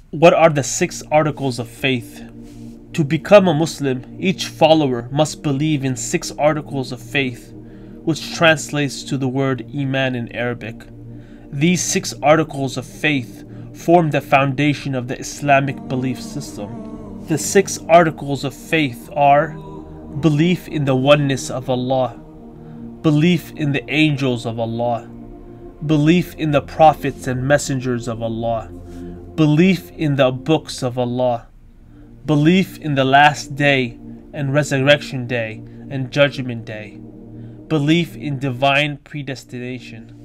What are the 6 articles of faith? To become a Muslim, each follower must believe in 6 articles of faith, which translates to the word Iman in Arabic. These 6 articles of faith form the foundation of the Islamic belief system. The 6 articles of faith are belief in the oneness of Allah, belief in the angels of Allah, belief in the prophets and messengers of Allah, belief in the books of Allah, belief in the last day and resurrection day and judgment day, belief in divine predestination,